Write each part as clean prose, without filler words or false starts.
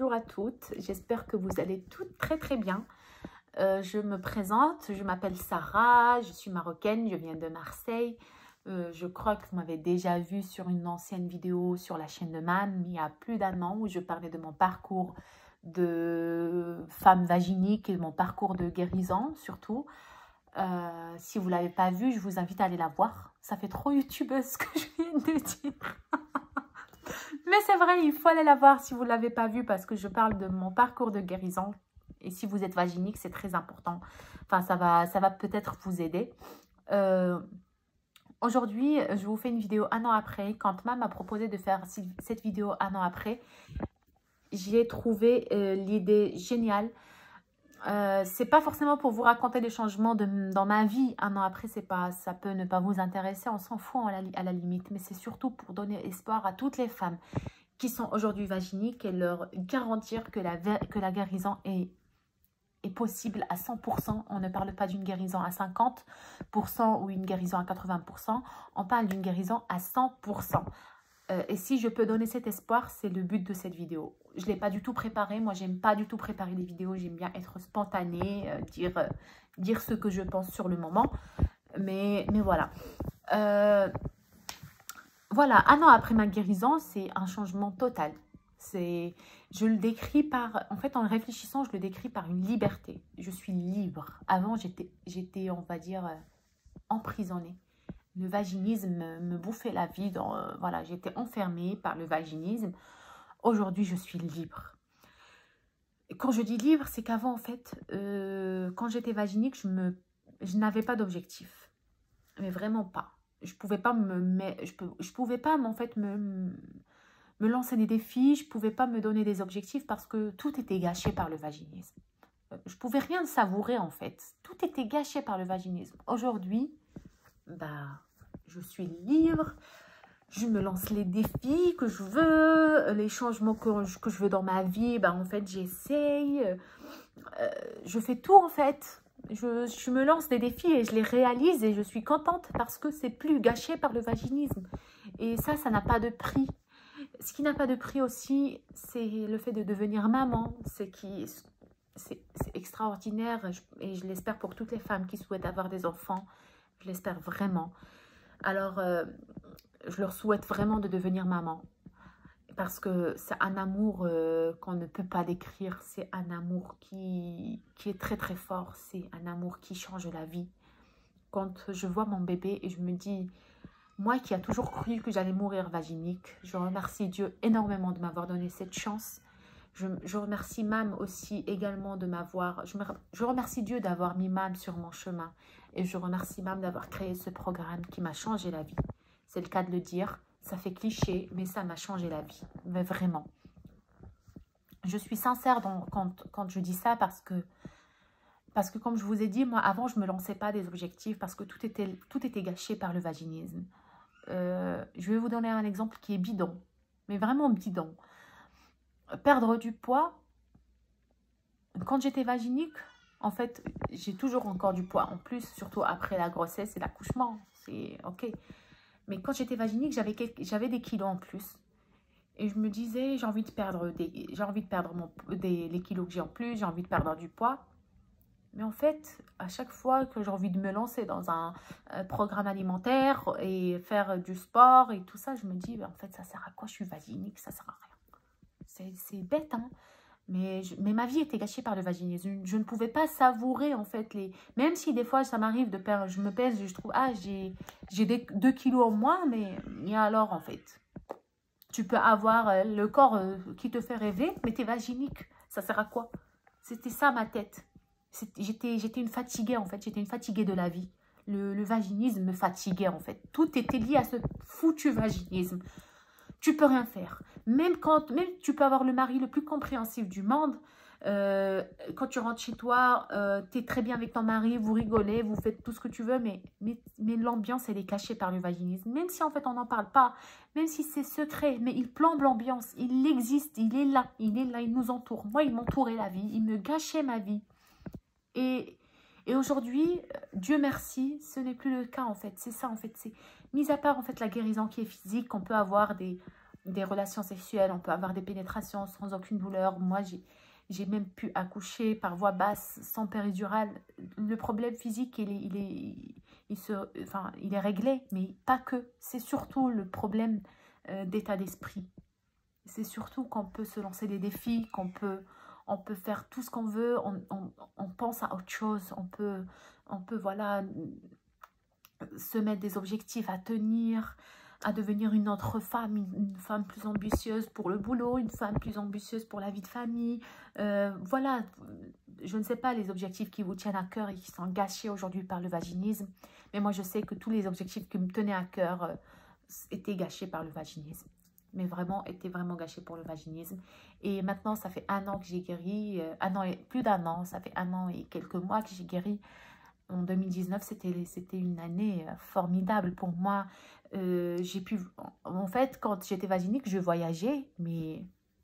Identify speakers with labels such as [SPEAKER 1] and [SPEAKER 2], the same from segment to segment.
[SPEAKER 1] bonjour à toutes, j'espère que vous allez toutes très bien. Je me présente, je m'appelle Sarah, je suis marocaine, je viens de Marseille. Je crois que vous m'avez déjà vu sur une ancienne vidéo sur la chaîne de MAM, il y a plus d'un an, où je parlais de mon parcours de femme vaginique et de mon parcours de guérison surtout. Si vous ne l'avez pas vu, je vous invite à aller la voir. Ça fait trop youtubeuse ce que je viens de dire. Mais c'est vrai, il faut aller la voir si vous ne l'avez pas vue parce que je parle de mon parcours de guérison. Et si vous êtes vaginique, c'est très important. Enfin, ça va peut-être vous aider. Aujourd'hui, je vous fais une vidéo un an après. Quand Mam m'a proposé de faire cette vidéo un an après, j'ai trouvé l'idée géniale. C'est pas forcément pour vous raconter des changements dans ma vie un an après, ça peut ne pas vous intéresser, on s'en fout à la limite, mais c'est surtout pour donner espoir à toutes les femmes qui sont aujourd'hui vaginiques et leur garantir que la guérison est possible à 100%. On ne parle pas d'une guérison à 50% ou une guérison à 80%, on parle d'une guérison à 100%. Et si je peux donner cet espoir, c'est le but de cette vidéo. Je ne l'ai pas du tout préparé. Moi, j'aime pas du tout préparer des vidéos. J'aime bien être spontanée, dire ce que je pense sur le moment. Mais voilà. Voilà, un an après ma guérison, c'est un changement total. Je le décris par... En fait, en réfléchissant, je le décris par une liberté. Je suis libre. Avant, j'étais on va dire, emprisonnée. Le vaginisme me bouffait la vie. Voilà, j'étais enfermée par le vaginisme. Aujourd'hui, je suis libre. Et quand je dis libre, c'est qu'avant, en fait, quand j'étais vaginique, je n'avais pas d'objectif. Mais vraiment pas. Je pouvais pas je pouvais pas, en fait, me lancer des défis. Je pouvais pas me donner des objectifs parce que tout était gâché par le vaginisme. Je pouvais rien savourer, en fait. Tout était gâché par le vaginisme. Aujourd'hui, je suis libre, je me lance les défis que je veux, les changements que je veux dans ma vie, en fait, j'essaye, je fais tout, en fait. Je me lance des défis et je les réalise et je suis contente parce que c'est plus gâché par le vaginisme. Et ça n'a pas de prix. Ce qui n'a pas de prix aussi, c'est le fait de devenir maman. C'est extraordinaire et je l'espère pour toutes les femmes qui souhaitent avoir des enfants. Je l'espère vraiment. Alors, je leur souhaite vraiment de devenir maman. Parce que c'est un amour qu'on ne peut pas décrire. C'est un amour qui est très fort. C'est un amour qui change la vie. Quand je vois mon bébé et je me dis, moi qui a toujours cru que j'allais mourir vaginique, je remercie Dieu énormément de m'avoir donné cette chance. Je remercie Mam aussi également de m'avoir... Je remercie Dieu d'avoir mis Mam sur mon chemin. Et je remercie Mam d'avoir créé ce programme qui m'a changé la vie. C'est le cas de le dire. Ça fait cliché, mais ça m'a changé la vie. Mais vraiment. Je suis sincère quand je dis ça parce que comme je vous ai dit, moi avant je ne me lançais pas des objectifs parce que tout était gâché par le vaginisme. Je vais vous donner un exemple qui est bidon. Mais vraiment bidon. Perdre du poids, quand j'étais vaginique, en fait, j'ai toujours encore du poids en plus, surtout après la grossesse et l'accouchement, c'est ok. Mais quand j'étais vaginique, j'avais des kilos en plus. Et je me disais, j'ai envie de perdre les kilos que j'ai en plus, j'ai envie de perdre du poids. Mais en fait, à chaque fois que j'ai envie de me lancer dans un programme alimentaire et faire du sport et tout ça, je me dis, en fait, ça sert à quoi? Je suis vaginique, ça sert à rien. C'est bête, hein, mais ma vie était gâchée par le vaginisme. Je ne pouvais pas savourer, en fait, même si des fois, ça m'arrive de perdre, je me pèse, je trouve, j'ai 2 kilos en moins, mais et alors, en fait, tu peux avoir le corps qui te fait rêver, mais tu es vaginique. Ça sert à quoi? C'était ça, ma tête. J'étais une fatiguée, en fait. J'étais une fatiguée de la vie. Le vaginisme me fatiguait, en fait. Tout était lié à ce foutu vaginisme. Tu peux rien faire. Même tu peux avoir le mari le plus compréhensif du monde. Quand tu rentres chez toi, tu es très bien avec ton mari, vous rigolez, vous faites tout ce que tu veux, mais l'ambiance, elle est cachée par le vaginisme. Même si en fait on n'en parle pas, même si c'est secret, mais il plombe l'ambiance, il existe, il est là, il nous entoure. Moi, il m'entourait la vie, il me gâchait ma vie. Et aujourd'hui, Dieu merci, ce n'est plus le cas en fait. C'est ça en fait. C'est mis à part en fait la guérison qui est physique, qu'on peut avoir des relations sexuelles, on peut avoir des pénétrations sans aucune douleur. Moi, j'ai même pu accoucher par voie basse, sans péridurale. Le problème physique, il est réglé, mais pas que. C'est surtout le problème d'état d'esprit. C'est surtout qu'on peut se lancer des défis, on peut faire tout ce qu'on veut, on pense à autre chose, on peut voilà, se mettre des objectifs à tenir, à devenir une autre femme, une femme plus ambitieuse pour le boulot, une femme plus ambitieuse pour la vie de famille. Voilà, je ne sais pas les objectifs qui vous tiennent à cœur et qui sont gâchés aujourd'hui par le vaginisme, mais moi je sais que tous les objectifs qui me tenaient à cœur étaient gâchés par le vaginisme. Mais vraiment, étaient vraiment gâchés pour le vaginisme. Et maintenant, ça fait 1 an que j'ai guéri, plus d'1 an, ça fait 1 an et quelques mois que j'ai guéri. En 2019, c'était une année formidable pour moi. J'ai pu, en fait, quand j'étais vaginique, je voyageais, mais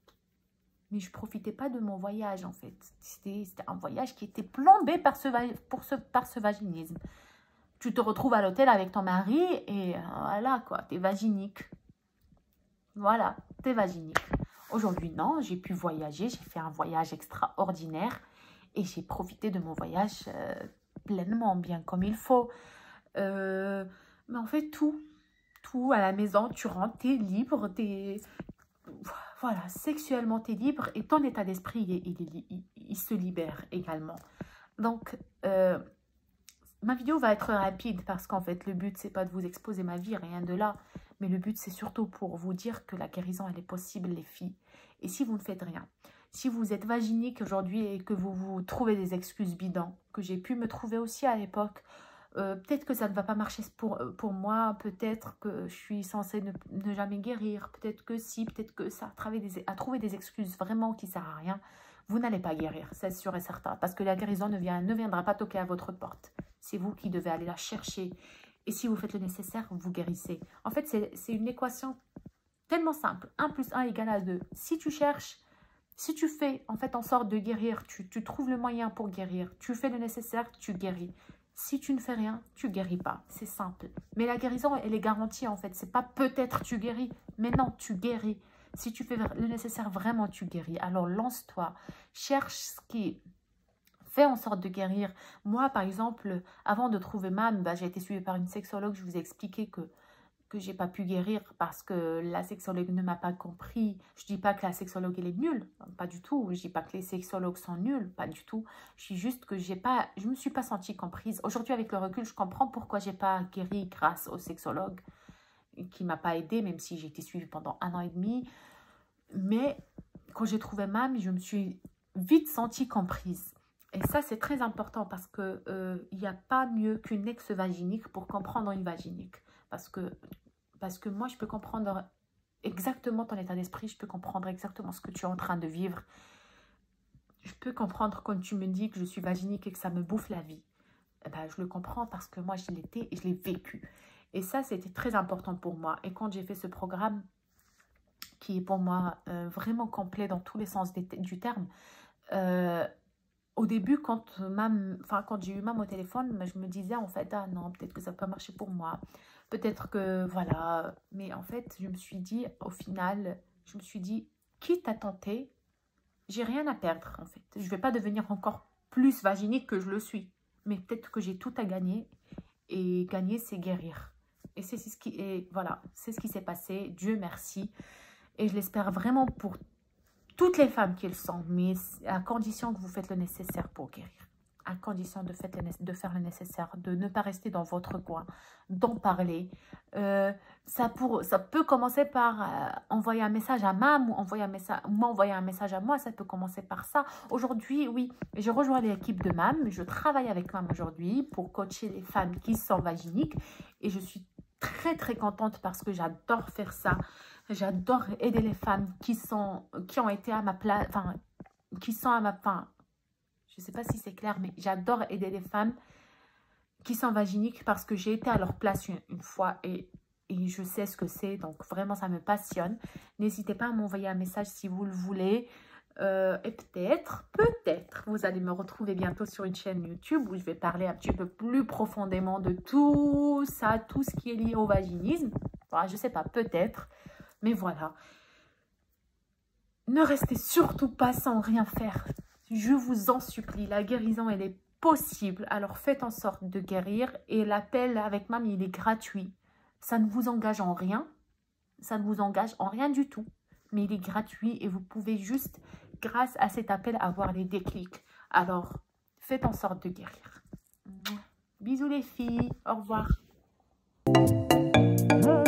[SPEAKER 1] je profitais pas de mon voyage, en fait. C'était un voyage qui était plombé par ce vaginisme. Tu te retrouves à l'hôtel avec ton mari et voilà, quoi, t'es vaginique. Voilà, t'es vaginique. Aujourd'hui, non, j'ai pu voyager, j'ai fait un voyage extraordinaire et j'ai profité de mon voyage pleinement, bien comme il faut. Mais en fait, tout à la maison, tu rentres, t'es libre, voilà, sexuellement, t'es libre et ton état d'esprit, il se libère également. Donc, ma vidéo va être rapide parce qu'en fait, le but, c'est pas de vous exposer ma vie, rien de là. Mais le but, c'est surtout pour vous dire que la guérison, elle est possible, les filles. Et si vous ne faites rien, si vous êtes vaginique aujourd'hui et que vous vous trouvez des excuses bidons, que j'ai pu me trouver aussi à l'époque, peut-être que ça ne va pas marcher pour moi, peut-être que je suis censée ne jamais guérir, peut-être que si, peut-être que ça, à trouver des excuses vraiment qui ne servent à rien, vous n'allez pas guérir, c'est sûr et certain, parce que la guérison ne viendra pas toquer à votre porte. C'est vous qui devez aller la chercher. Et si vous faites le nécessaire, vous guérissez. En fait, c'est une équation tellement simple. 1 + 1 = 2. Si tu cherches, si tu fais en fait en sorte de guérir, tu trouves le moyen pour guérir, tu fais le nécessaire, tu guéris. Si tu ne fais rien, tu guéris pas. C'est simple. Mais la guérison, elle est garantie en fait. C'est pas peut-être tu guéris, mais non, tu guéris. Si tu fais le nécessaire, vraiment, tu guéris. Alors lance-toi. Cherche ce qui... Fais en sorte de guérir. Moi, par exemple, avant de trouver MAM, j'ai été suivie par une sexologue. Je vous ai expliqué que je n'ai pas pu guérir parce que la sexologue ne m'a pas compris. Je ne dis pas que la sexologue, elle est nulle. Pas du tout. Je ne dis pas que les sexologues sont nuls. Pas du tout. Je dis juste que je ne me suis pas sentie comprise. Aujourd'hui, avec le recul, je comprends pourquoi je n'ai pas guéri grâce au sexologue qui ne m'a pas aidée, même si j'ai été suivie pendant 1 an et demi. Mais quand j'ai trouvé MAM, je me suis vite sentie comprise. Et ça, c'est très important parce qu'il n'y a pas mieux qu'une ex-vaginique pour comprendre une vaginique. Parce que moi, je peux comprendre exactement ton état d'esprit, je peux comprendre exactement ce que tu es en train de vivre. Je peux comprendre quand tu me dis que je suis vaginique et que ça me bouffe la vie. Eh ben, je le comprends parce que moi, je l'étais et je l'ai vécu. Et ça, c'était très important pour moi. Et quand j'ai fait ce programme, qui est pour moi vraiment complet dans tous les sens du terme, au début, quand j'ai eu MAM au téléphone, je me disais en fait, ah non, peut-être que ça peut pas marcher pour moi. Peut-être que, voilà. Mais en fait, je me suis dit, au final, quitte à tenter, j'ai rien à perdre en fait. Je ne vais pas devenir encore plus vaginique que je le suis. Mais peut-être que j'ai tout à gagner. Et gagner, c'est guérir. Et c'est ce qui s'est passé. Dieu merci. Et je l'espère vraiment pour toutes les femmes qui le sont, mais à condition que vous faites le nécessaire pour guérir. À condition de faire le nécessaire, de ne pas rester dans votre coin, d'en parler. Ça peut commencer par envoyer un message à MAM ou envoyer un message à moi. Ça peut commencer par ça. Aujourd'hui, oui, je rejoins l'équipe de MAM. Je travaille avec MAM aujourd'hui pour coacher les femmes qui sont vaginiques. Et je suis très, très contente parce que j'adore faire ça. J'adore aider les femmes qui ont été à ma place, je ne sais pas si c'est clair, mais j'adore aider les femmes qui sont vaginiques parce que j'ai été à leur place une fois et je sais ce que c'est. Donc, vraiment, ça me passionne. N'hésitez pas à m'envoyer un message si vous le voulez. Et peut-être, vous allez me retrouver bientôt sur une chaîne YouTube où je vais parler un petit peu plus profondément de tout ça, tout ce qui est lié au vaginisme. Enfin, je ne sais pas, peut-être. Mais voilà. Ne restez surtout pas sans rien faire. Je vous en supplie, la guérison, elle est possible. Alors faites en sorte de guérir. Et l'appel avec Mam, il est gratuit. Ça ne vous engage en rien. Ça ne vous engage en rien du tout. Mais il est gratuit et vous pouvez juste, grâce à cet appel, avoir les déclics. Alors, faites en sorte de guérir. Bisous les filles. Au revoir.